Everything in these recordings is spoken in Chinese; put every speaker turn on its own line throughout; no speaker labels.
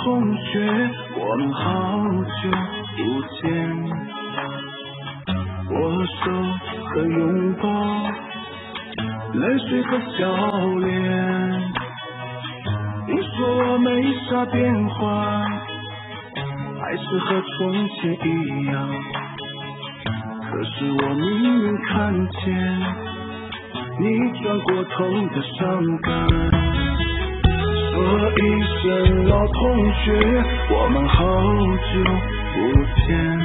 同学，我们好久不见。握手和拥抱，泪水和笑脸。你说我没啥变化，还是和从前一样。可是我明明看见你转过头的伤感。说一声老同学，我们好久不见。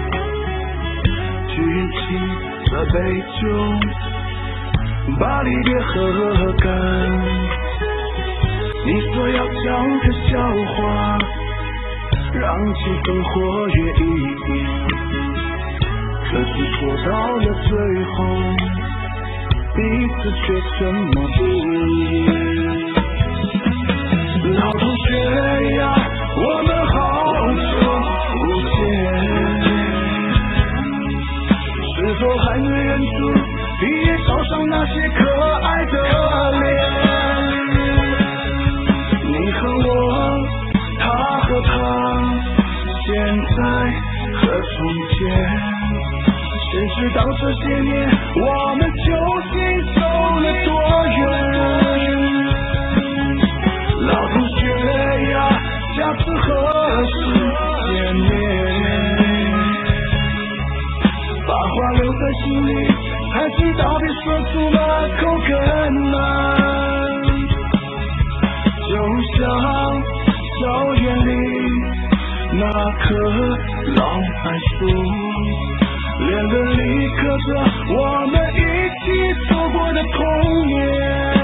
举起这杯酒，把离别喝干。你说要讲个笑话，让气氛活跃一点。可是说到了最后，彼此却沉默不语。老同学呀，我们好久不见，是否还能忍住毕业照上那些可爱的脸？你和我，他和他，现在和从前，谁知道这些年我们究竟走了多远？老同学呀，下次何时见面？把话留在心里，才知道比说出了口更难。就像校园里那棵老柏树，连根里刻着我们一起走过的童年。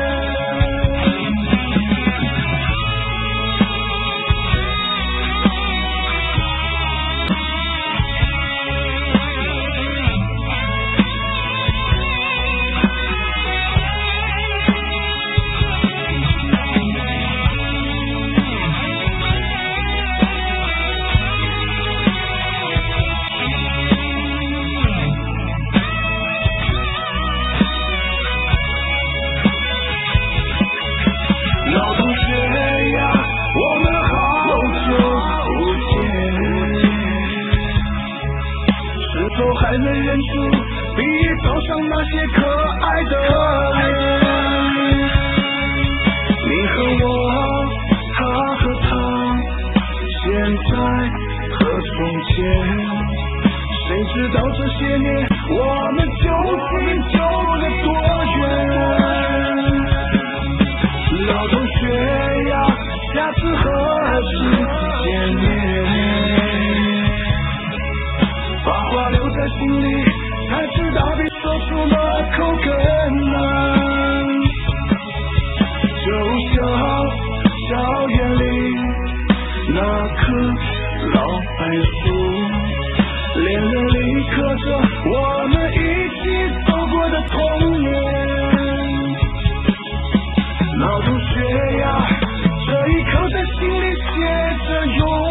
还能忍住毕业照上那些可爱的脸？你和我，他和他，现在和从前，谁知道这些年我们究竟走了多远？老同学呀，下次何时见面？把话留在心里，才知道比说出了口更难。就像校园里那棵老柏树，连根里刻着我们一起走过的童年。老同学呀，这一刻在心里写着永